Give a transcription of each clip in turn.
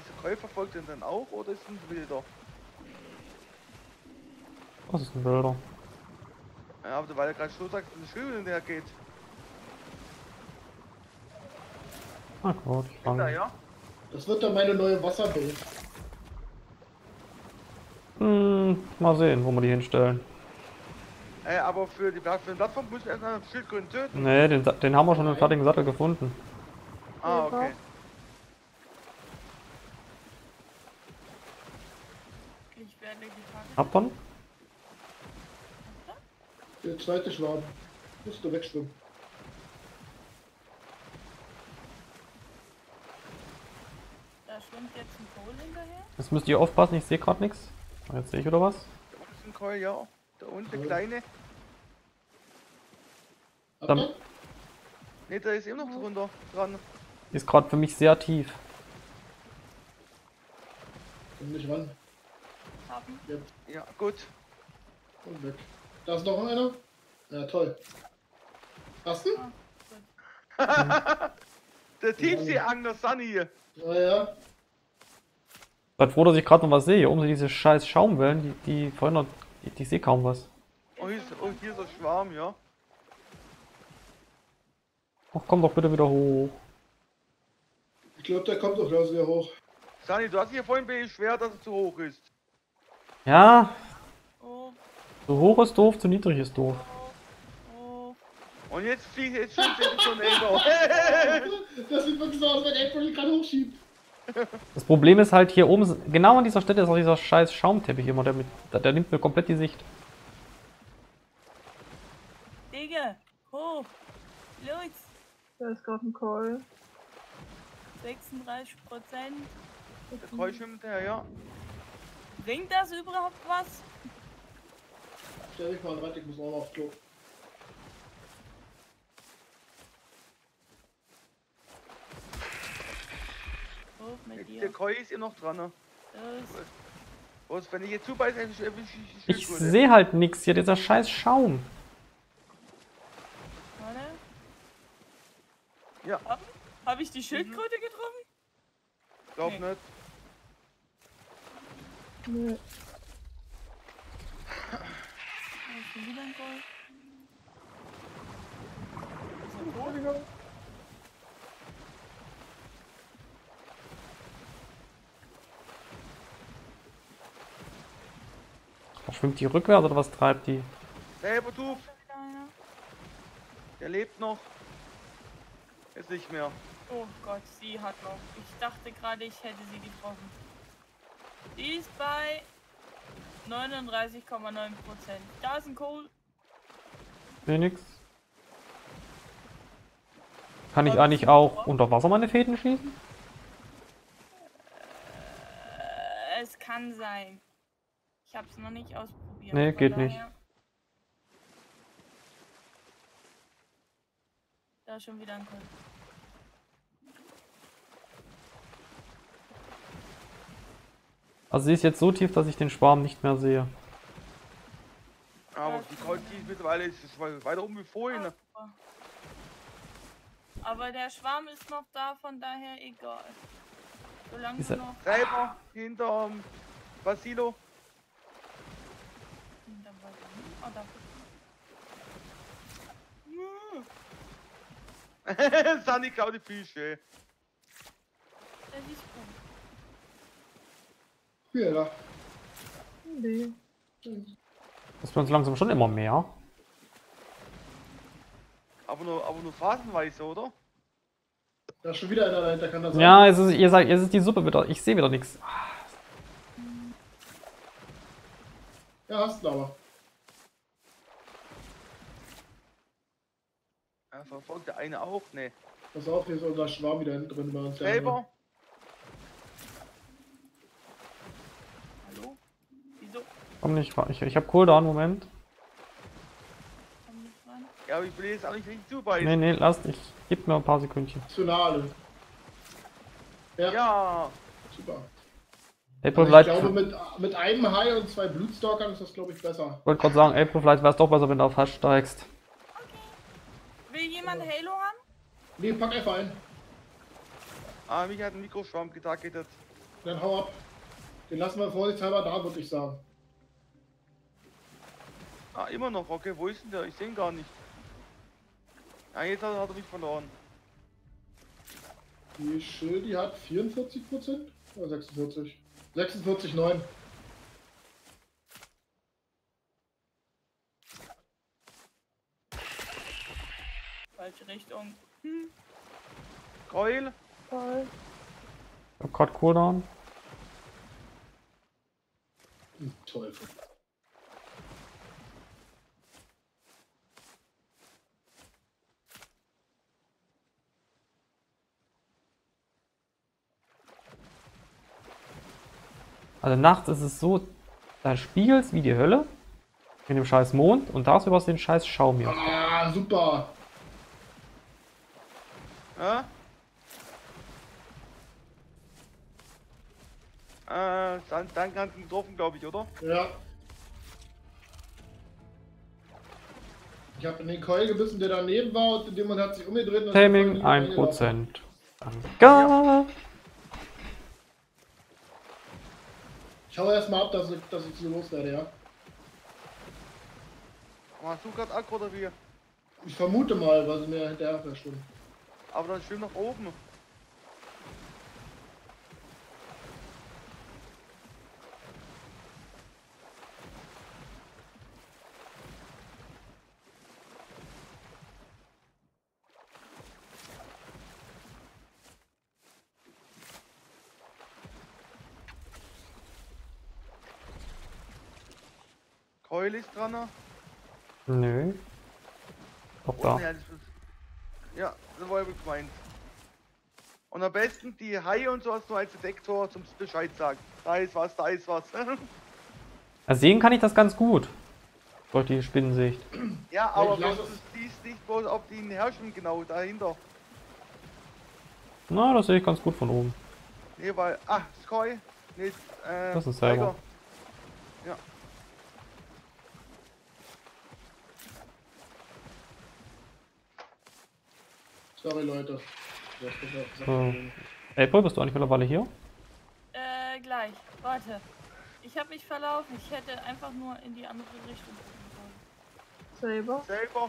Dieser Keul verfolgt den dann auch oder ist ein Wilder? Was ist ein Wilder? Ja, aber weil er gerade schon sagt, dass ein Schild hinterher geht. Na gut, ich Da, fange. ja? Das wird dann meine neue Wasserbase. Mal sehen, wo wir die hinstellen. Aber für den Plattform muss man erstmal einen Schildkröten töten. Nee, den haben wir schon im fertigen Sattel gefunden. Ah, okay. Ich werde getartet. Habt ihr? Der zweite Schwarm. Musst du wegschwimmen. Da schwimmt jetzt ein Kohl hinterher. Jetzt müsst ihr aufpassen, ich sehe gerade nichts. Jetzt sehe ich oder was? Da unten ist ein Keul, ja. Da unten der Ja. kleine. Habt Dann- ihr? Ne, da ist immer noch drunter dran. Die ist gerade für mich sehr tief. Komm nicht ran. Haben. Jetzt. Ja, gut. Und weg. Da ist noch einer. Ja, toll. Hast du? Ah, gut. Der Tiefseeangler Sunny. Naja. Seid froh, dass ich gerade noch was sehe. Hier oben sind diese scheiß Schaumwellen, die verhindern. Ich sehe kaum was. Oh, hier ist der Schwarm, ja. Ach, komm doch bitte wieder hoch. Ich glaube, der kommt doch gleich wieder hoch. Sunny, du hast dich ja vorhin beschwert, dass er zu hoch ist. Ja, Oh, zu hoch ist doof, zu niedrig ist doof. oh. Und jetzt fliegt jetzt schon der Tornado. Das sieht wirklich so aus, wenn April ihn gerade hochschiebt. Das Problem ist halt hier oben, genau an dieser Stelle ist auch dieser scheiß Schaumteppich immer, der nimmt mir komplett die Sicht. Digga, hoch. Los. Da ist gerade ein Call. 36%. Der Keul schwimmt hinterher, ja. Bringt das überhaupt was? Stell dich mal rein, ich muss auch noch aufs Klo. Hoch mit Der dir. Keul ist immer noch dran, ne? Los. Und wenn ich jetzt zubeiße, erwische ich die Ich Schildkröte. sehe halt nichts hier, dieser scheiß Schaum. Warte. Ja, Hab ich die Schildkröte getroffen? glaub Nee. nicht. Nö. Da ist schon wieder ein Gold. Ist er tot? Schwimmt die rückwärts oder was treibt die? Selber du, Da wieder einer. der lebt noch. Ist nicht mehr. Oh Gott, sie hat noch. Ich dachte gerade, ich hätte sie getroffen. Die ist bei 39,9%. Da ist ein Kohl. Sehe nix. Kann ich eigentlich auch unter Wasser meine Fäden schießen? Es kann sein. Ich habe es noch nicht ausprobiert. Nee, von geht nicht. daher- Da ist schon wieder ein Kohl. Also sie ist jetzt so tief, dass ich den Schwarm nicht mehr sehe. Aber die Keul, die ist mittlerweile ist weiter oben wie vorhin. Ne? Aber der Schwarm ist noch da, von daher egal. Solange Ist du er- noch Selber hinterm Basilo. hinterm Wasser. Oh, da. Sunny klaut die Fische. Das ist gut. Ja, da. Nee. Das wird uns langsam schon immer mehr. Aber nur phasenweise, oder? Da ist schon wieder einer dahinter, kann das sein? Ja, ihr sagt, es ist die Suppe wieder. Ich sehe wieder nichts. Ja, hast du aber. Verfolgt der eine auch? Ne. Pass auf, hier ist unser Schwarm wieder hinten drin bei uns. Selber? Hallo? Wieso? Komm nicht ran. Ich hab Cooldown, Moment. Komm nicht ran. Ja, aber ich will jetzt auch nicht richtig zubeißen. Nee, nee, lasst. Ich gib mir ein paar Sekündchen. Zu nah alle. Ja, Ja, super. April, Aber ich vielleicht. glaube, mit einem Hai und zwei Blutstalkern ist das, glaube ich, besser. Ich wollte gerade sagen, April, vielleicht wäre es doch besser, wenn du auf Hasch steigst. Will jemand Halo haben? Nee, pack einfach ein. mich hat ein Mikroschwamm getargetet. Dann hau ab. Den lassen wir vorsichtshalber da, würde ich sagen. Ah, immer noch, okay, wo ist denn der? Ich sehe ihn gar nicht. Ah, jetzt hat er mich verloren. Die Schildi hat 44% oder 46? 46,9. Falsche Richtung. Keul. Toll. Ich hab grad Cooldown. Teufel. Also nachts ist es so, da spiegelt's wie die Hölle. In dem scheiß Mond und tagsüber ist den scheiß Schaum hier. Ah, super. Ja? Dann hat ihn getroffen, glaube ich, oder? Ja. Ich habe in den Keul gebissen, der daneben war und in dem Moment hat sich umgedreht. Und Taming ist voll in die 1%. Danke. Ich hau erstmal ab, dass ich so loswerde, ja. Machst du gerade Akku oder wie? Ich vermute mal, weil sie mir hinterher verschwunden. Aber dann schön nach oben. Keul ist dran. Nö. Doch da. Ja, das war ja wohl gemeint. Und am besten die Haie und sowas nur als Detektor zum Bescheid sagen. Da ist was, da ist was. Ja, sehen kann ich das ganz gut. Durch die Spinnensicht. Ja, aber Ich wenn lass du es. siehst nicht bloß, ob die herrschen genau dahinter. Na, das sehe ich ganz gut von oben. Nee, weil. Ah, Skoy. Nee, Das ist selber. Tiger. Ja. Sorry, Leute. So. April, bist du eigentlich mittlerweile hier? Gleich. Warte. Ich habe mich verlaufen. Ich hätte einfach nur in die andere Richtung gucken sollen. Saber. Selber.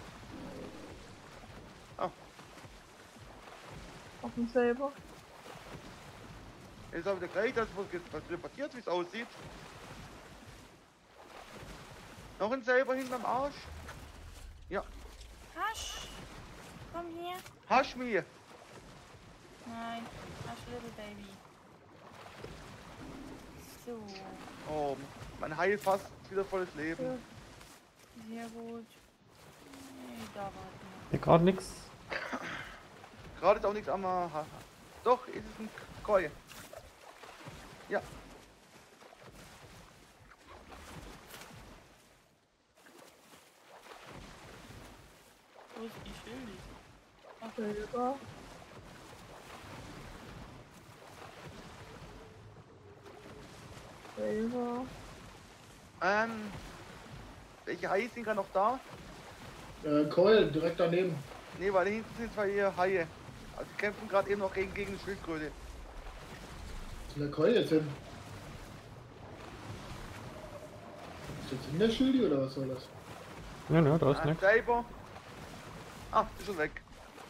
Auf dem Saber. Jetzt haben wir gleich das, was reportiert, wie es aussieht. Noch ein Selber hinterm Arsch. Ja. Hasch! Komm her. Hasch mir. Nein. Hasch, little baby. So. Oh, mein Hai fast wieder volles Leben. Ja. Sehr gut. Nee, da war es Hier gerade nichts. Gerade ist auch nichts am Doch, ist es ein Koi. Ja. Wo ist die Schildi? Saber. Saber. Welche Haie sind gerade noch da? Keul, direkt daneben. Ne, weil hinten sind zwei hier Haie. Also die kämpfen gerade eben noch gegen eine Schildkröte. Wo ist der Keul jetzt hin? Ist jetzt in der Schildi oder was soll das? Nö, da ist nichts. Selber. Ah, ist schon weg.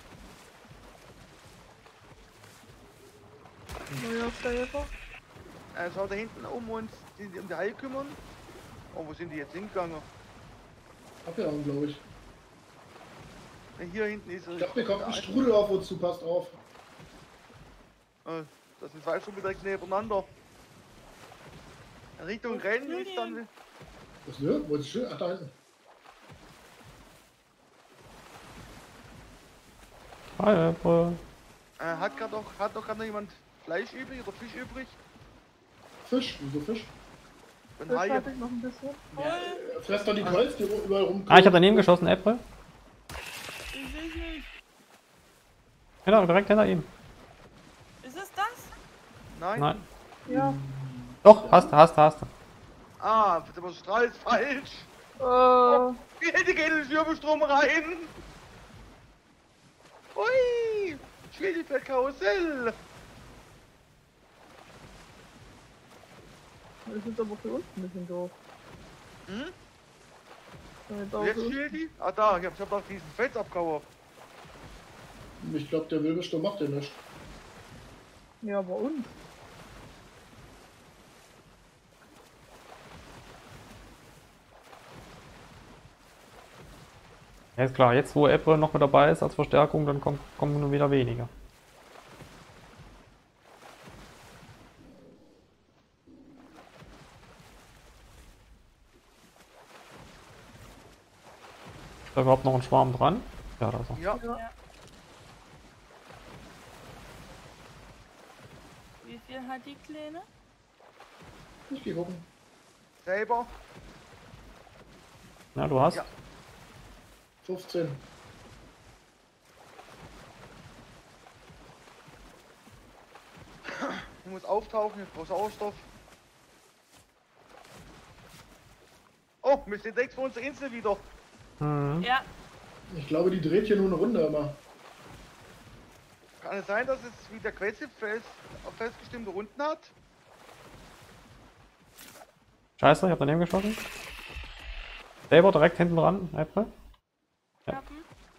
Neuer Saber. Schau da hinten um die Haie kümmern. Oh, wo sind die jetzt hingegangen? Abgehauen, glaube ich. Hier hinten ist er. Ich glaube, mir kommt ein Strudel auf uns zu, passt auf. Das sind zwei schon direkt nebeneinander. In Richtung Rennen ist dann. Was ist denn? Wo ist das Schild? Ach, da hinten. Hi, April. Hat doch gerade noch jemand Fleisch übrig oder Fisch übrig? Fisch? Wieso Fisch? Ein Das Haie. hatte ich noch ein bisschen. Fresst doch die Keuls, die überall rum. Ah, ich habe daneben geschossen, April. Ich seh's nicht. Genau, direkt hinter ihm. Ist es das? Nein? Nein. Ja. Doch, hast du. Ah, der Strahl ist falsch. Die geht in den Wirbelstrom rein. Ui, Schwefelkarussell. Das ist aber für uns ein bisschen doof. Hm? Damit auch Jetzt für uns- steht die? Ah da, ich hab doch diesen Fels abgehauen. Ich glaube, der Wirbelsturm macht den nicht. Ja, aber uns. Ja, ist klar, jetzt wo Ebbe noch mit dabei ist als Verstärkung, dann kommen nur wieder weniger. Ist da überhaupt noch ein Schwarm dran? Ja, da ist er. Ja. Ja. Wie viel hat die Kleine? Ich geh gucken. Selber. Ja, du hast. Ja. 15. Ich muss auftauchen, ich brauche Sauerstoff. Oh, wir sind direkt vor unserer Insel wieder. Mhm. Ja, Ich glaube, die dreht hier nur eine Runde immer. Kann es sein, dass es wieder festgestimmte Runden hat? Scheiße, ich hab daneben geschossen. Selber direkt hinten dran, Apple. Ja. Kappen.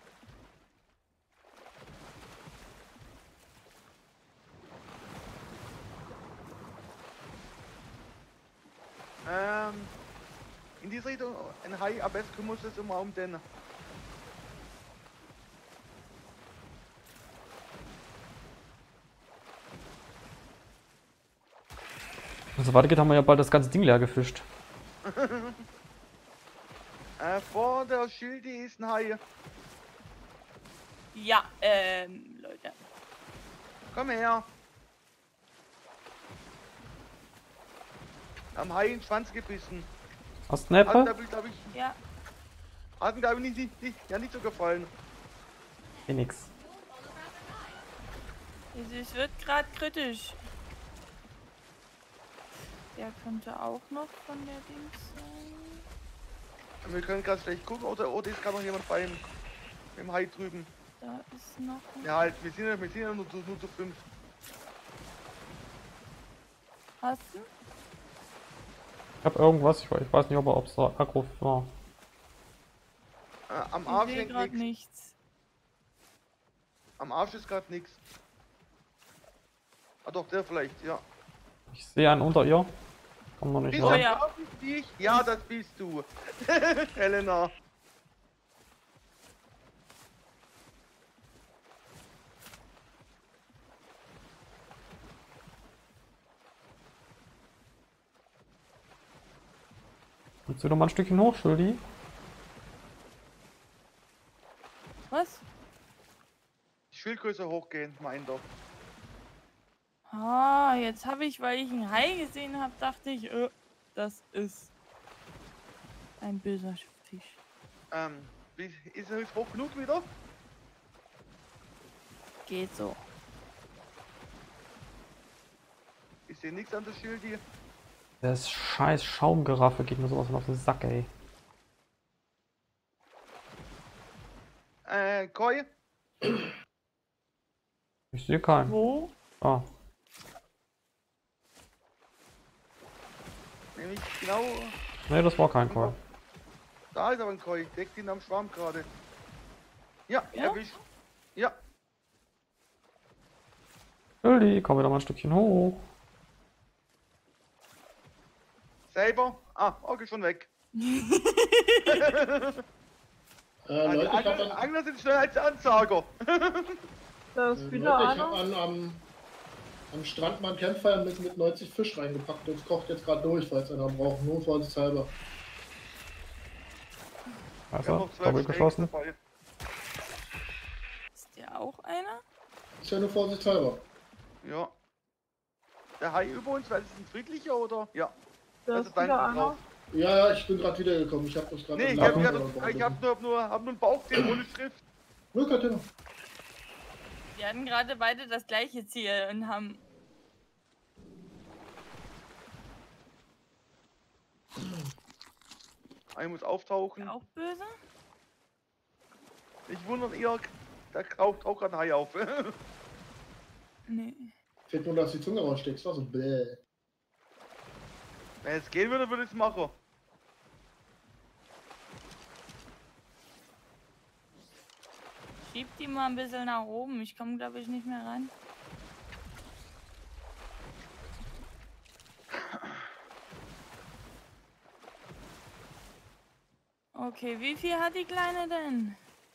In dieser Richtung, ein Hai, am besten muss es immer um den. Wenn es so weitergeht, haben wir ja bald das ganze Ding leer gefischt. Vor der Schilde ist ein Hai. Ja, Leute. Komm her. Am Hai in den Schwanz gebissen. Hast du eine Hat Apple? mir, glaub ich, Ja, hat mir, glaub ich, nicht so gefallen. Eh nix. es wird gerade kritisch. Der könnte auch noch von der Dings sein. Wir können gerade schlecht gucken, oder ist gerade noch jemand beim Hai drüben. Da ist noch. Ja, halt, wir sind ja nur zu 5. Hast du? Ich hab irgendwas, ich weiß nicht, ob es Aggro war. Am Ich Arsch sehe hängt gerade nichts. nichts. Am Arsch ist gerade nichts. Ah doch, der vielleicht, ja. Ich sehe einen unter ihr. Komm noch nicht Bist Oh du ran. ja. drauf, ich? Ja, das bist du. Helena. Willst du noch mal ein Stückchen hoch, Schuldi? Was? Schildgröße hochgehen, mein doch. Ah, jetzt habe ich, weil ich einen Hai gesehen habe, dachte ich, das ist ein böser Fisch. Ist er jetzt hoch genug wieder? Geht so. Ich sehe nichts an der Schildi. Das scheiß Schaumgeraffe geht mir sowas von auf den Sack, ey. Koi? Ich sehe keinen. Wo? Ah, Nämlich genau. nee, das war kein Call. Da ist aber ein Koi. Deckt ihn am Schwarm gerade. Ja, Ja? erwischt. Ja. Schuldi, komm wieder mal ein Stückchen hoch. Selber. Ah, okay, schon weg. Leute, ich hab Die Angler sind schneller als der Ansager. Da ist Leute, wieder ich hab einer. am Strand mal ein Campfire mit 90 Fisch reingepackt. Das kocht jetzt gerade durch, falls einer braucht. Nur vorsichtshalber. Wir haben Also, noch 12 doppelt Steaks geschossen. dabei. Ist der auch einer? Ist ja nur vorsichtshalber. Ja. Der Hai über uns, weil es ein friedlicher oder? Ja. Da Also ist wieder dein einer. drauf. Ja, ich bin gerade wiedergekommen. Ich hab mich gerade Nee, im ich hab, Laden ich hab nur einen Bauch gesehen ohne Schrift. Nur kein Thema. Wir hatten gerade beide das gleiche Ziel und haben. Ich muss auftauchen. Auch böse? Ich wundere ihr, da taucht auch ein Hai auf. Nee. Fehlt nur, dass die Zunge raussteckst. Also bäh. Wenn es gehen würde, würde ich es machen. Schieb die mal ein bisschen nach oben. Ich komme, glaube ich, nicht mehr rein. Okay, wie viel hat die Kleine denn?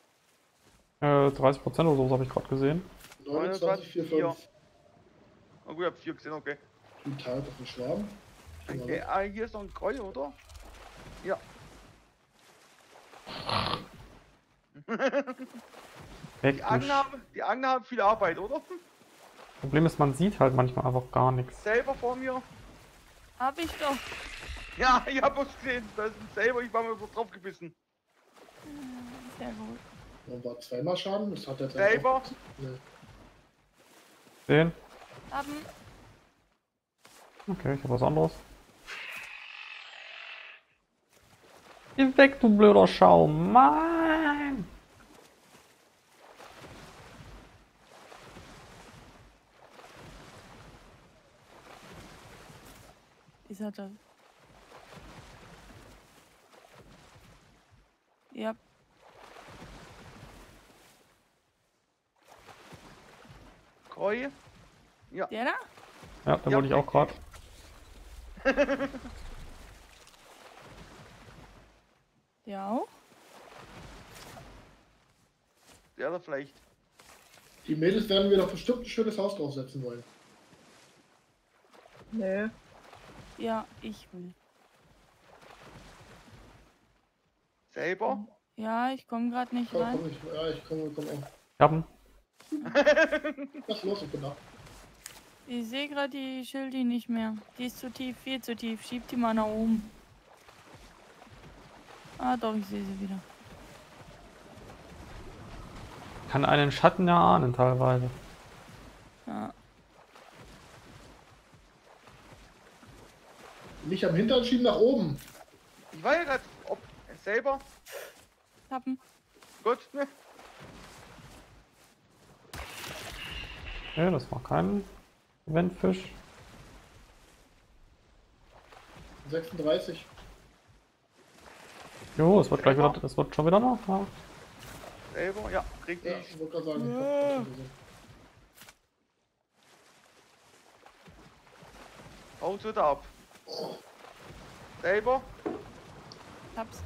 30% oder so habe ich gerade gesehen. 29, 4, 5. Oh gut, ich hab 4 gesehen, okay. Vital auf den Schwarm. Okay, hier ist noch ein Kreuz, oder? Ja. Weg, Die Angler haben viel Arbeit, oder? Problem ist, man sieht halt manchmal einfach gar nichts. Selber vor mir. Hab ich doch. Ja, ich hab was gesehen. Das ist selber, ich war mal so drauf gebissen. Sehr gut. Und war zweimal Schaden. Das hat er Selber. Nee. Sehen? Haben. Okay, ich habe was anderes. Geh weg, du blöder Schaum. Mann! Ist er das? Ja. Kreuz. Ja. Der da? Ja, da Ja, wollte ich auch gerade. Der auch? Der da vielleicht. Die Mädels werden wir doch bestimmt ein schönes Haus draufsetzen wollen. Nee. Ja, ich will. Selber. Ja, ich komme gerade nicht Komm, rein. komm, ich komme auch. Ich hab ihn. Was ist los, ich bin da. Ich sehe gerade die Schildi nicht mehr. Die ist zu tief, viel zu tief. Schieb die mal nach oben. Ah, doch, ich sehe sie wieder. Kann einen Schatten erahnen teilweise. Ja. Nicht am Hintern schieben, nach oben. Ich war ja gerade, ob selber. Tappen. Gut, ne? Okay, das war kein Eventfisch. 36. Jo, es wird gleich wieder, es wird schon wieder noch. Ja. Selber, ja, kriegt Ja, ich. ich wollte gerade sagen. Haut wieder ab. Selber. Hab's.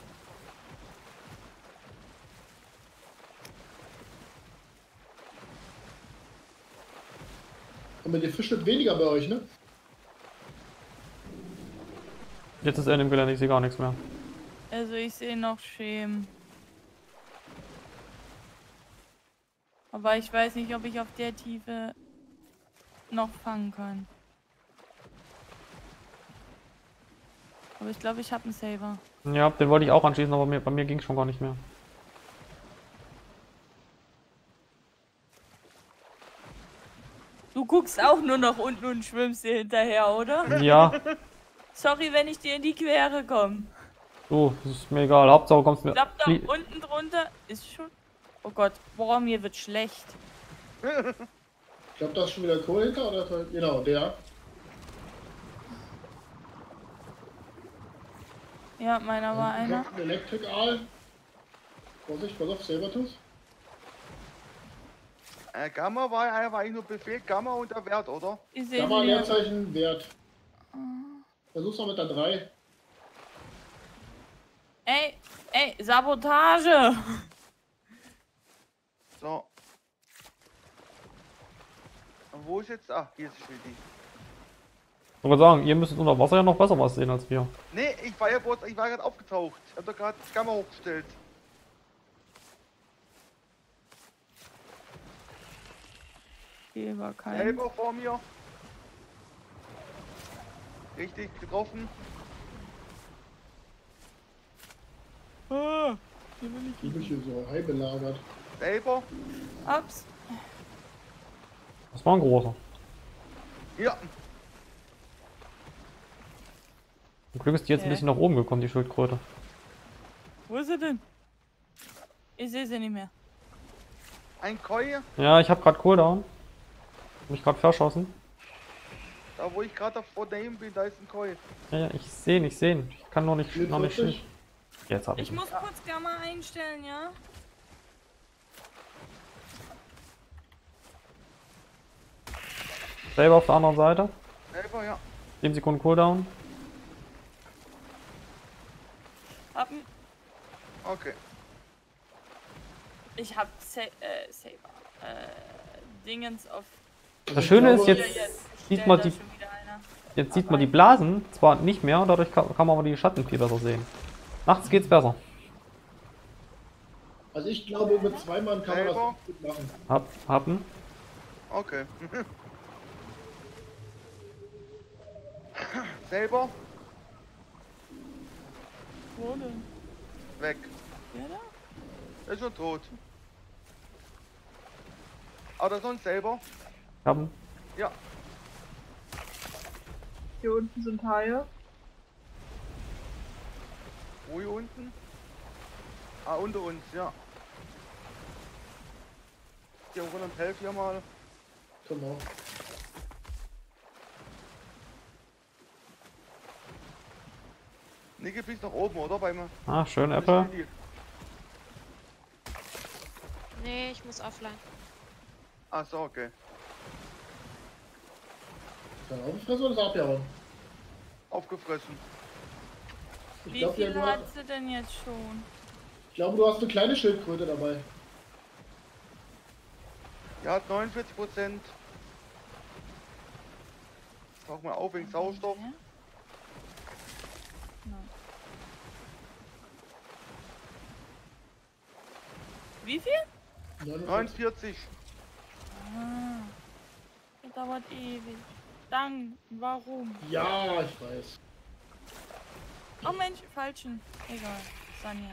Und mit den Fischen wird weniger bei euch, ne? Jetzt ist er in dem Gelände, ich sehe gar nichts mehr. Also ich sehe noch Schemen. Aber ich weiß nicht, ob ich auf der Tiefe noch fangen kann. Aber ich glaube, ich habe einen Saver. Ja, den wollte ich auch anschließen, aber bei mir ging es schon gar nicht mehr. Du guckst auch nur nach unten und schwimmst dir hinterher, oder? Ja, Sorry, wenn ich dir in die Quere komme. du, das ist mir egal. Hauptsache kommst Ich mir. glaube, da unten drunter ist schon... Oh Gott, boah, mir wird schlecht. Ich glaube, da ist schon wieder Kohle hinter, oder? Genau, der. Ja, meiner war einer. Ein Elektrikaal. Vorsicht, pass auf, Sabertooth. Gamma war eigentlich nur Befehl, Gamma und der Wert, oder? Ich sehe Da war sie. Leerzeichen Wert. Versuch's mal mit der 3. Ey, Sabotage! So. Und wo ist jetzt? Ach, hier ist schon die. Ich wollte sagen, ihr müsstet unter Wasser ja noch besser was sehen als wir. Nee, ich war gerade aufgetaucht. Ich hab da gerade das Gamma hochgestellt. Hier war kein. Selber vor mir. Richtig getroffen. Ah, Die bin ich hier so high belagert. Selber. ups. Das war ein großer. Ja. Zum Glück ist die jetzt ein bisschen nach oben gekommen, die Schildkröte. Wo ist sie denn? Ich sehe sie nicht mehr. Ein Koi. Ja, ich habe gerade Cooldown. Hab mich gerade verschossen. Da wo ich gerade vor dem bin, da ist ein Koi. Ja, ja, ich sehe ihn, ich sehe ihn. Ich kann noch nicht 44. Jetzt hab ich Ich ihn. muss kurz Gamma einstellen, ja? Selber auf der anderen Seite. Selber, ja. 7 Sekunden Cooldown. Hab n- Okay. Ich hab Saber. Dingens auf. Das Schöne ist, glaube, jetzt stellt sieht man da die, schon wieder einer. jetzt sieht man die Blasen zwar nicht mehr, und dadurch kann man aber die Schatten viel besser sehen. Nachts geht's besser. Also ich glaube, mit 2 Mann kann man das Selber. gut machen. Hab ihn. Okay. Selber. Wo denn? Weg. Der da? Er ist schon tot. Aber sonst selber. Hab ihn. Ja. Hier unten sind Haie. Wo hier unten? Ah, unter uns, ja. Hier runter und helf hier mal. Genau. Niki, bist nach oben, oder? Beim Ah, schön, Apple. Nee, ich muss offline. Ach so, okay. Kann aufgefressen oder ist abgehauen? Aufgefressen. Ich Wie glaube, viel hat sie denn jetzt schon? du hast eine kleine Schildkröte dabei. Er hat 49%. Tauch mal auf wegen Sauerstoff. Ja? Nein. Wie viel? 49. Ah, das dauert ewig. Dann, warum? Ja, ich weiß. Oh Mensch, falschen. Egal, Sanja.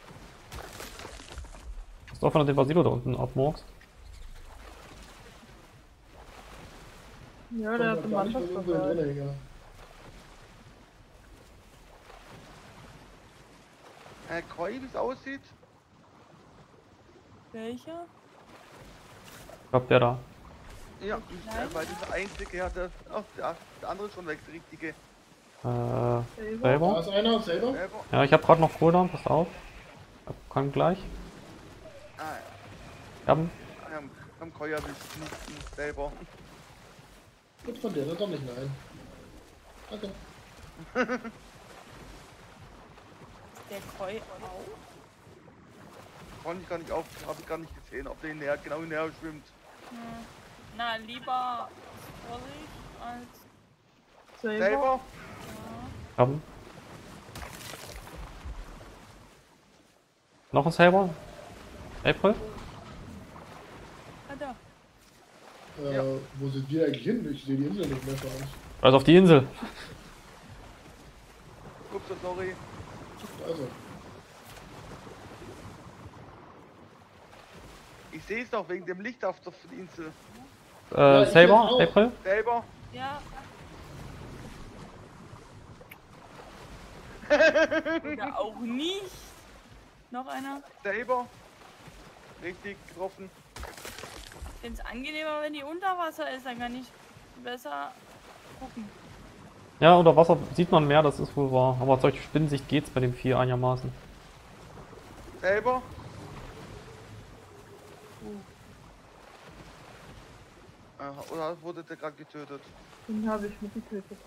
Hast du auch von den Basilo da unten abmurkst? Ja, der hat eine Gar nicht Mannschaft mehr irgendwo dabei. drin, ja. Koi, wie es aussieht. Welcher? Ich glaub, der da. Ja, Nein. weil dieser einzige hatte. Ach, der andere ist schon weg, der richtige. Selber. Da Selber. ist einer selber. Selber. Ja, ich habe gerade noch Cooldown, pass auf. Kann gleich. Ah, Ich hab ihn. ja. Am Koi habe ich nicht selber. Gut von dir, dann doch nicht nein. Danke. Ist der Koi auch? Konnte ich gar nicht auf, habe ich gar nicht gesehen, ob der näher, genau näher schwimmt. Hm. Na, lieber Vorsicht als. Selber. Selber. Ja. Ich hab ihn. Noch ein Saber? April? Ah, da. Ja. Wo sind wir eigentlich hin? Ich sehe die Insel nicht mehr vor uns. Also auf die Insel. Ups, sorry. Also, Ich sehe es doch wegen dem Licht auf der Insel. Ja, ich Saber? jetzt auch. April? Selber. Ja. Oder auch nicht. Noch einer. Selber. Richtig getroffen. Ich finde es angenehmer, wenn die unter Wasser ist, dann kann ich besser gucken. Ja, unter Wasser sieht man mehr, das ist wohl wahr. Aber durch Spinnensicht geht's bei dem Vieh einigermaßen. Selber. Oder wurde der gerade getötet? Den habe ich mitgetötet.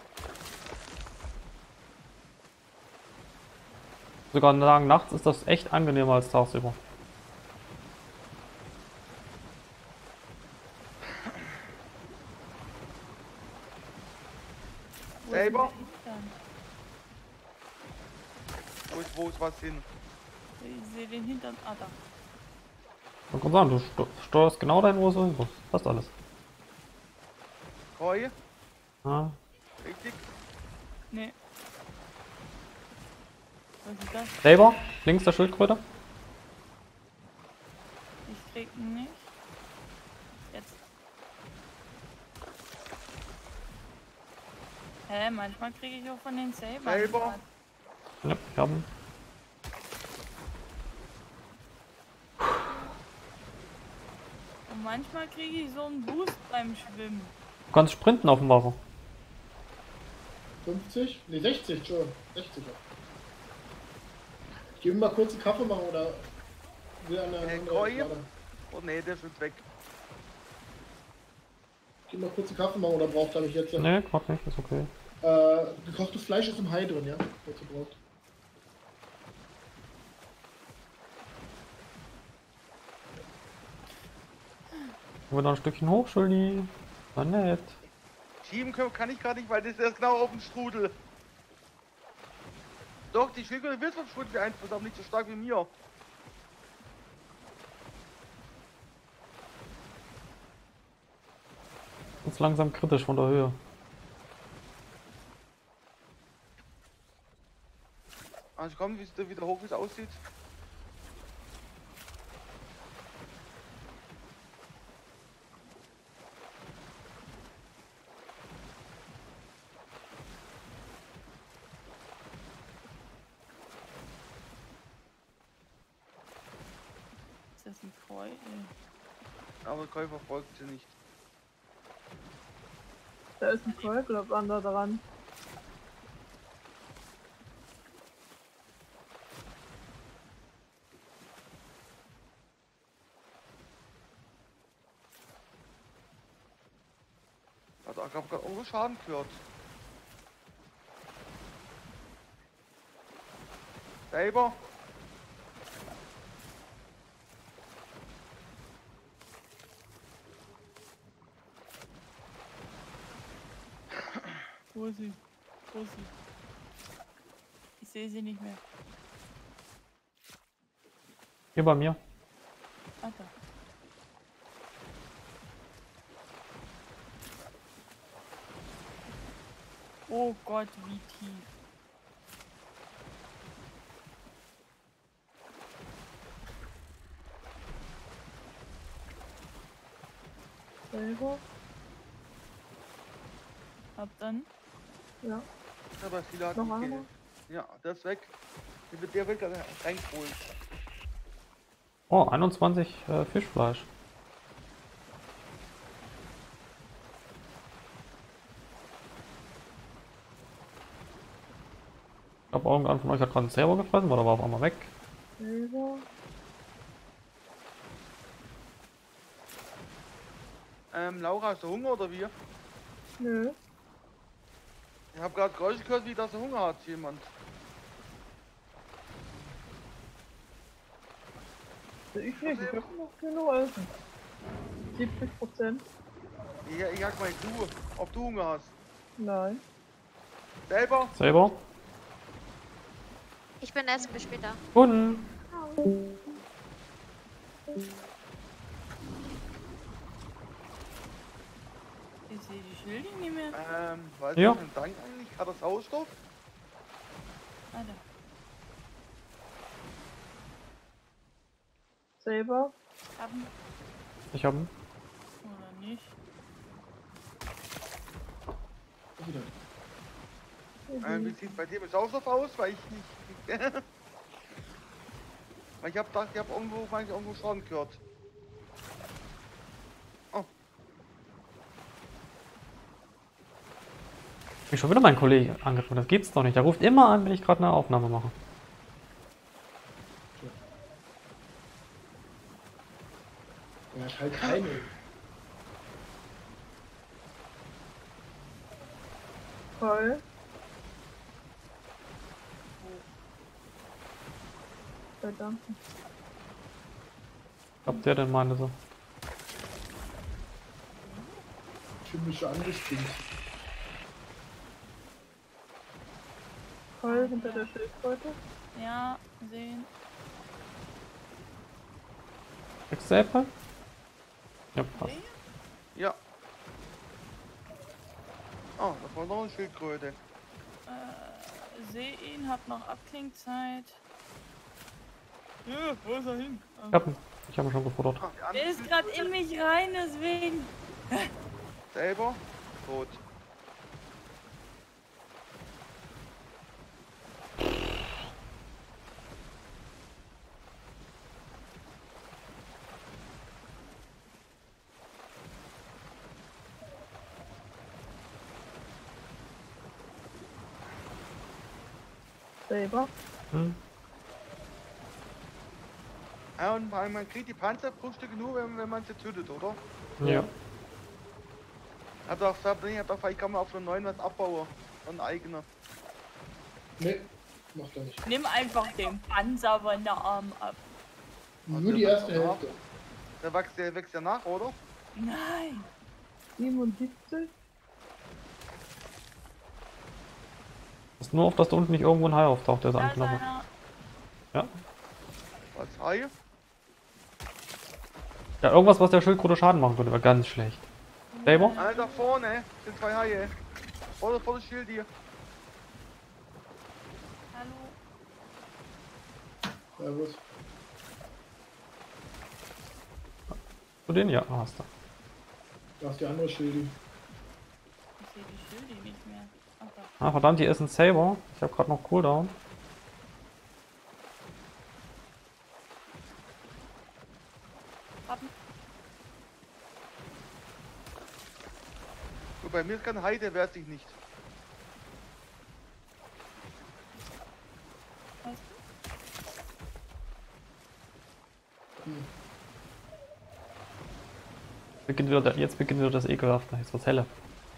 Sogar sagen, nachts ist das echt angenehmer als tagsüber. Wo Selber? ist der Hintern? Wo ist was hin? Ich sehe den Hintern. Ah, da. Man kann sagen, du steuerst genau deinen Uhr so. Passt alles. Koi. Ah, Richtig. Nee. Was ist das? Saber? Links der Schildkröte? Ich krieg ihn nicht. Jetzt. Hä, manchmal kriege ich auch von den Sabern. Selber. Ja, ich hab ihn. Und manchmal kriege ich so einen Boost beim Schwimmen. Du kannst sprinten auf dem Wasser. 50? Ne, 60, Entschuldigung. 60. Ich gebe ihm mal kurz einen Kaffee machen oder will an der anderen Koi? gerade. Oh ne, der ist schon weg. Ich gebe mal kurz einen Kaffee machen oder braucht er mich jetzt? Ne, gerade nicht, ist okay. Gekochtes Fleisch ist im Hai drin, ja? Was ihr braucht. Wollen wir noch ein Stückchen hoch, Schuldi? War nett. Schieben kann ich gerade nicht, weil das ist erst genau auf dem Strudel. Doch, die Schildkröte wird vom Strudel beeinflusst, aber nicht so stark wie mir. Ist langsam kritisch von der Höhe. Also komm, wie es wieder hoch, wie es aussieht. Ist das ein Koi? Aber Koi verfolgt sie nicht. Da ist ein Koi, glaub an da dran. Also ich habe gerade irgendwo Schaden gehört. Selber. Wo ist sie? Wo ist sie? Ich sehe sie nicht mehr. Hier bei mir. Ah, da. Oh Gott, wie tief. Selber? Hab dann. Ja. Aber viele hat Noch nicht einer? gehört. Ja, der ist weg. Der wird gerade reingeholt. Oh, 21 Fischfleisch. Ich glaube, irgendeiner von euch hat gerade selber gefressen, oder war auf einmal weg? Selber? Laura, hast du Hunger oder wie? Nö. Ich habe gerade Geräusche gehört, wie das Hunger hat jemand. Also ich nicht, ich hab noch genug Essen. 70%? Ich sag mal du, ob du Hunger hast. Nein. Selber? Selber? Ich bin essen, bis später. Guten. Ich sehe die Schilde nicht mehr. Was Ja. ist denn Dank eigentlich? Hat er Sauerstoff? Ah, da. Selber? Haben Ich habe oder nicht? Wieder. Wie sieht bei dir mit Sauerstoff aus? Weil ich nicht. Weil ich hab gedacht, ich hab irgendwo Schaden gehört. Oh, mich schon wieder mein Kollege angerufen. Das gibt's doch nicht. Der ruft immer an, wenn ich gerade eine Aufnahme mache. Er hat halt keine. Voll. Verdammt. Habt ihr denn meine so? Ich bin mich schon angespinnt. Voll hinter der Schildkröte. Ja, sehen. Kriegst du Äpfel? Ja, passt. ja. Oh, da war noch eine Schildkröte. Seh ihn, hab noch Abklingzeit. Ja, wo ist er hin? Ich hab ihn schon gefuttert. Ah, die Er andere ist gerade in mich rein, deswegen. selber tot. Selber. Hm. Ja, und man kriegt die Panzerbruststücke nur, wenn man sie tötet, oder? Ja. Hat auch gesagt, nee, vielleicht kann man auf den neuen was abbauen. Ein eigener. Nee, macht er nicht. Nimm einfach den Panzer von der Arm ab. Nur die erste Ja. Hälfte. Der wächst ja nach, oder? Nein. 77. Ist nur auf, dass da unten nicht irgendwo ein Hai auftaucht, der ist Da ist anklappert. einer. Ja. Was Haie? Ja, irgendwas, was der Schildkröte Schaden machen würde, wäre ganz schlecht. Saber? Da vorne sind 2 Haie. Vor das Schild hier. Hallo. Servus. Du den? Ja, hast du. Da ist die andere Schildi. Ich sehe die Schilde nicht mehr. Ach da. Ah, verdammt, hier ist ein Saber. Ich habe gerade noch Cooldown. Haben. Gut, bei mir ist kein Hai, der wehrt sich nicht. Was? Jetzt beginnt wieder das Ekelhafte. Jetzt wird's heller.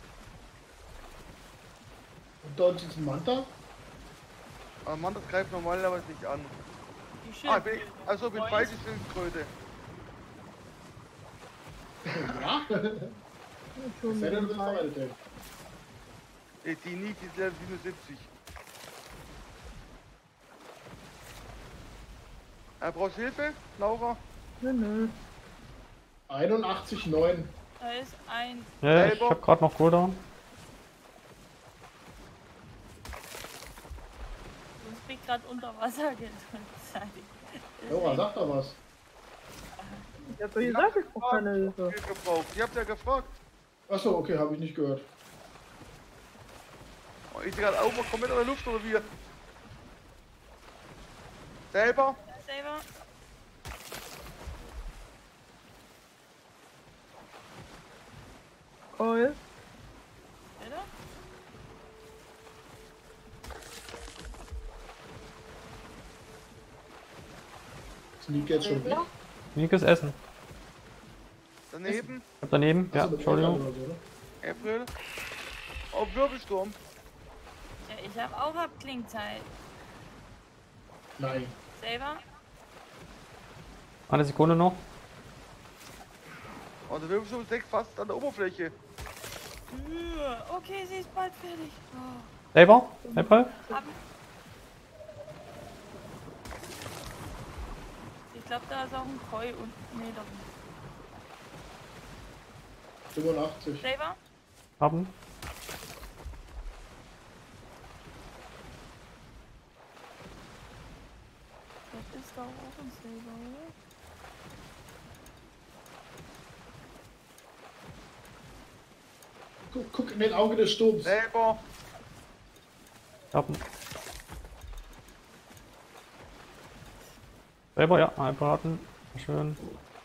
Und dort ist ein Manta. Aber Mann, das greift normalerweise nicht an. Die Ah, Schilde. also bin falsche Schildkröte. Ja. Schon Sei denn, du mit bist dem Hai. veraltet. Die nicht, die ist Level 77. Brauchst du Hilfe, Laura? Nö. 81,9. Da ist ein. Ja, ich Saber. habe gerade noch Cooldown. Du bist gerade unter Wasser gedrückt. Laura, sag doch was. Ich hab doch gesagt, ich brauch keine Hilfe. Hilfe gebraucht. Ihr habt ja gefragt. Achso, okay, habe ich nicht gehört. Oh, ich sehe gerade auch mal komplett in der Luft oder wie? Selber? Selber. Coil. Bitte? Sneak jetzt schon weg. Mikes Essen. Daneben? Ich hab daneben. Ja, Achso, mit Entschuldigung. Eltern oder so, ne? April? Oh, Wirbelsturm. Ja, ich habe auch Abklingzeit. Nein. Selber. Eine Sekunde noch. Oh, der Wirbelsturm ist fast an der Oberfläche. Okay, sie ist bald fertig. Oh. Saber? Apple? Haben. Ich glaube, da ist auch ein Koi und. Nee, doch nicht. 85. Selber. Haben. Das ist doch auch ein Silber, oder? Guck in den Auge des Sturms. Selber. Haben. Saber, ja, einbraten. Schön.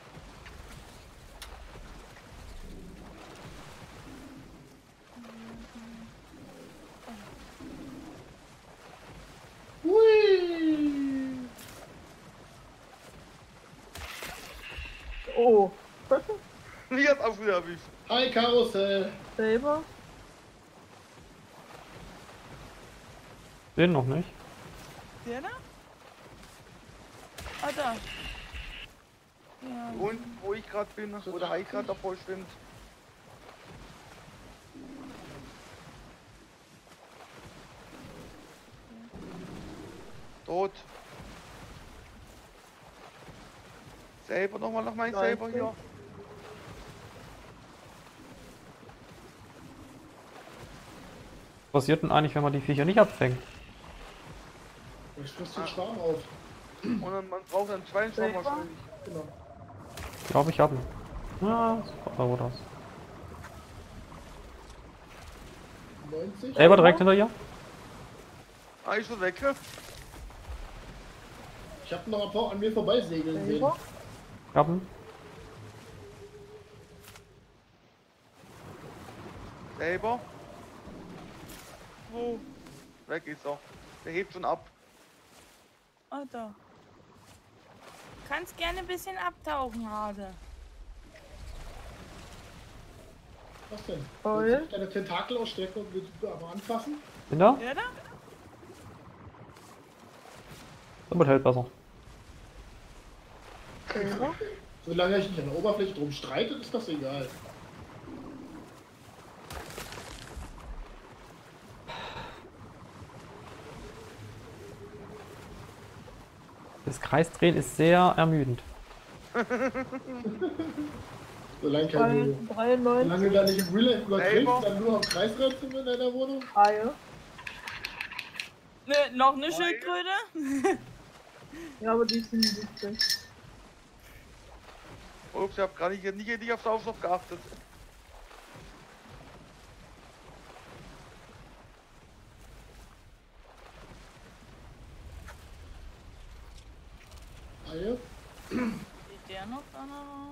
Hui. Oh. Wie hat's auch wieder erwischt? Hi, Karussell. Selber. Den noch nicht. Der da? Ah, da. Ja. Und wo ich gerade bin, wo der Hai gerade davor schwimmt. Tot. Selber nochmal nach meinem selber hier. Was passiert denn eigentlich, wenn man die Viecher nicht abfängt? Ich frisst den Schwarm auf. Und dann, man braucht dann zwei Schwarm Selber? wahrscheinlich. Genau. Ich glaube, ich habe ihn. Ja, super, wo das. 90. Saber direkt hinter ihr. Ah, ist schon weg. Ne? Ich habe noch ein paar an mir vorbeisegeln sehen. Selber. Haben. Selber. Wo? Weg ist er. Der hebt schon ab. Oh doch. Kannst gerne ein bisschen abtauchen, Hase. Was denn? Voll. Willst du deine Tentakel ausstrecken und willst du aber anfassen? Bin da? Ja, da? Das hält besser. Silber. Solange ich nicht an der Oberfläche drum streite, ist das egal. Das Kreisdrehen ist sehr ermüdend. Solange kein 93. Solange da nicht im Real Life überkriegst, Selber. dann nur am Kreisrad sind in deiner Wohnung. Haie. Ne, noch eine Schildkröte? Ja, aber die sind 70. Ups, ich hab gerade nicht auf Sauerstoff geachtet. Haie. Steht der noch da?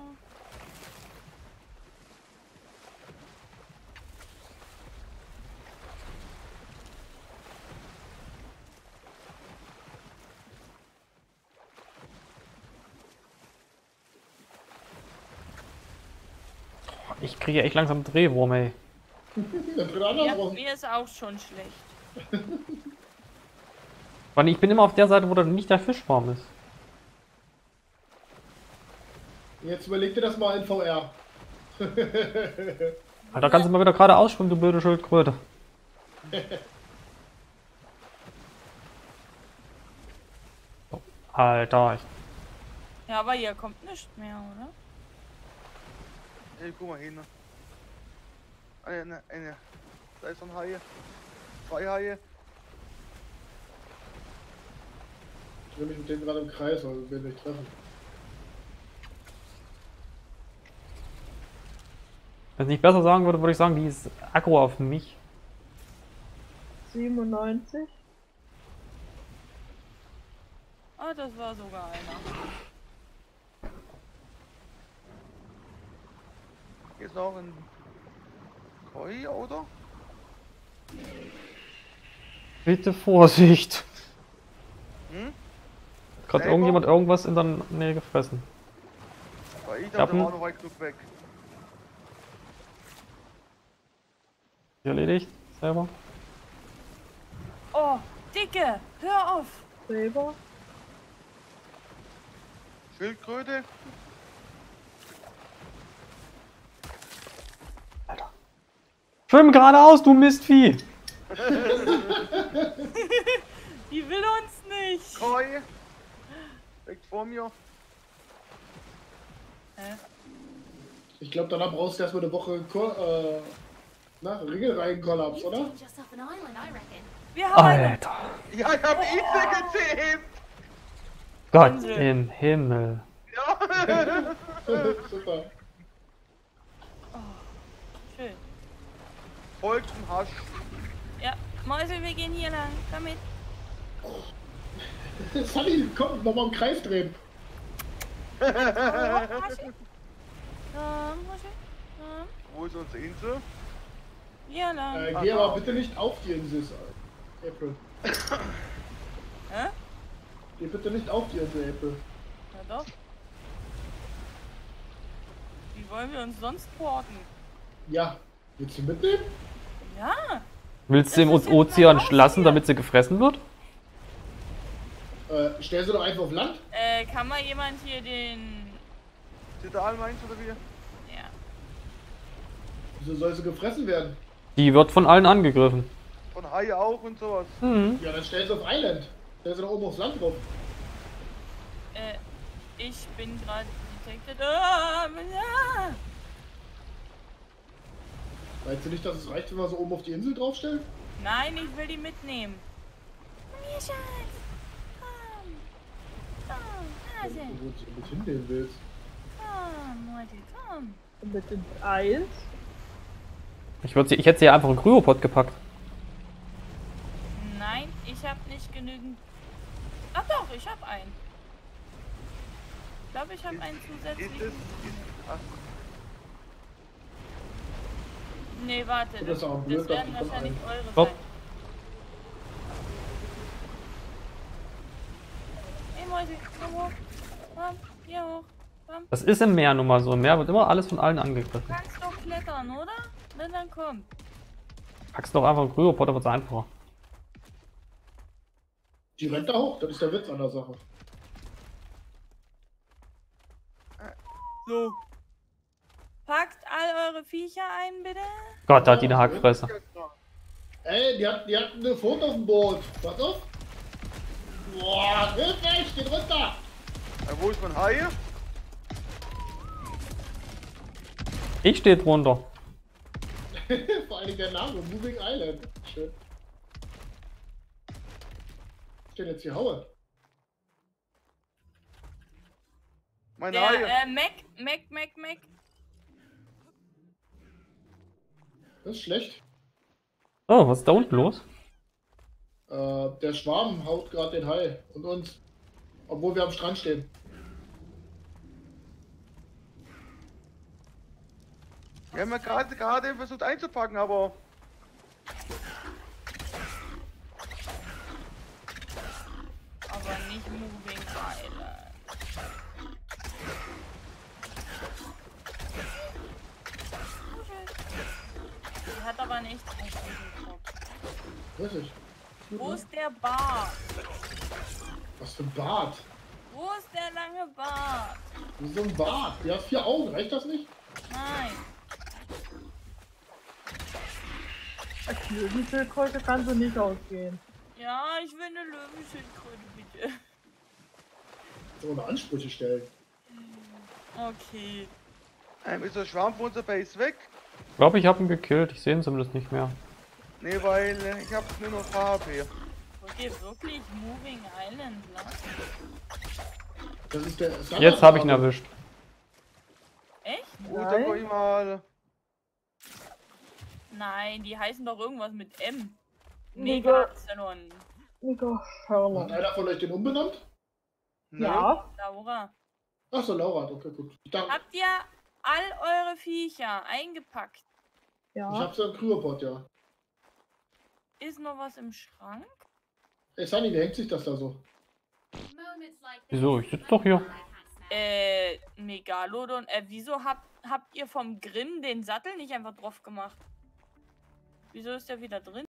Ich kriege echt langsam Drehwurm, ey. Dann drin Ja, andersrum. mir ist auch schon schlecht. Weil ich bin immer auf der Seite, wo dann nicht der Fischfarm ist. Jetzt überleg dir das mal in VR. Alter, kannst du mal wieder gerade ausschwimmen, du blöde Schildkröte. Oh, Alter, ich Ja, aber hier kommt nichts mehr, oder? Hey, guck mal hin. Eine. Da ist ein Haie. 2 Haie. Ich will mich mit denen gerade im Kreis, also will nicht treffen. wenn ich nicht besser sagen würde, würde ich sagen, die ist aggro auf mich. 97. Ah, das war sogar einer. Hier ist noch ein Koi, oder? Bitte Vorsicht. Hm? Hat gerade Selber? irgendjemand irgendwas in der Nähe gefressen. Weil ich hab dachte, der war ihn. noch weit genug weg. Erledigt, selber. Oh, Dicke, hör auf! Silber. Schildkröte. Schwimm geradeaus, du Mistvieh! Die will uns nicht! Koi. Direkt vor mir. Ich glaube, danach brauchst du erstmal eine Woche Regelreihenkollaps, oder? Yourself an island, I reckon. Wir haben eine! Alter, Ja, ich hab Insel gezähmt. Gott Insel. im Himmel. Ja. Super. Schön. Folgt zum Hasch. Ja, Mäuse, wir gehen hier lang. Komm mit. Sunny, komm, nochmal im Kreis drehen. Komm, Hasche. Komm. Wo ist unsere Insel? Hier lang. Geh aber bitte nicht auf die Insel, April. Hä? Geh bitte nicht auf die Insel, April. Ja doch. Wie wollen wir uns sonst porten? Ja, willst du mitnehmen? Ja. Willst du im Das ist ja Ozean genau lassen, hier. damit sie gefressen wird? Stell sie doch einfach auf Land. Kann mal jemand hier den... Zital meinst du oder wie? Ja. Wieso soll sie gefressen werden? Die wird von allen angegriffen. Von Haie auch und sowas. Mhm. Ja, dann stell sie auf Island. Stell sie doch oben aufs Land drauf. Ich bin gerade detected. Ja. Weißt du nicht, dass es reicht, wenn wir so oben auf die Insel draufstellen? Nein, ich will die mitnehmen. Komm hier, Schatz. Komm, Hase. Wo du mit hinnehmen willst. Komm, Leute, komm. Und mit ins Eis. Ich hätte sie ja einfach in den Kryopod gepackt. Nein, ich habe nicht genügend... Ach doch, ich habe einen. Ich glaube, ich habe einen Ist zusätzlichen. es. Ach, Nee, warte, Das das, ist auch blöd, das werden dass du wahrscheinlich von eure Stopp. sein. hoch. Komm, hier hoch. Komm. Das ist im Meer nun mal so. Im Meer wird immer alles von allen angegriffen. Du kannst doch klettern, oder? Na dann komm. Packst doch einfach einen Kryopod, dann wird's einfacher. Die rennt da hoch, das ist der Witz an der Sache. So. Packt all eure Viecher ein, bitte. Gott, da hat die eine Hackfresse. Ey, die hat eine Foto auf dem Boot. Pass auf. Boah, hilfreich, geht runter. Wo ist mein Hai? Ich stehe drunter. Vor allem der Name, Moving Island. Schön. Steht jetzt hier Haue. Mein Der, Hai. Mac. Das ist schlecht. Oh, was ist da unten los? Der Schwarm haut gerade den Hai und uns. Obwohl wir am Strand stehen. Wir haben ja gerade versucht einzupacken, aber Aber nicht Moving Island. Die hat aber nicht Kopf. Weiß ich. Wo ist der Bart? Was für ein Bart. Wo ist der lange Bart? Wie so ein Bart. Die hat 4 Augen, reicht das nicht? Nein. Als Löwenschildkröte kannst du nicht ausgehen. Ja, ich will eine Löwenschildkröte, bitte. So eine Ansprüche stellen. Okay. ist der Schwarm von unserer Base weg? Ich glaube, ich habe ihn gekillt. Ich sehe ihn zumindest nicht mehr. Nee, weil ich habe nur noch HP. Wollt ihr wirklich Moving Island lassen? Das ist der Jetzt habe ich ihn erwischt. Echt? Gut, dann guck ich mal. Nein, die heißen doch irgendwas mit M. Mega- Megazelon. Mega Hat Sherlock. einer von euch den umbenannt? Ne? Ja, Laura. Achso, Laura hat, okay, gut. Ich dachte, Habt ihr all eure Viecher eingepackt? ich ja. hab so einen Kryopod, ja. Ist noch was im Schrank? Ey, Sunny, wie hängt sich das da so? Wieso? Ich sitze doch hier. Megalodon. Wieso habt ihr vom Grimm den Sattel nicht einfach drauf gemacht? Wieso ist der wieder drin?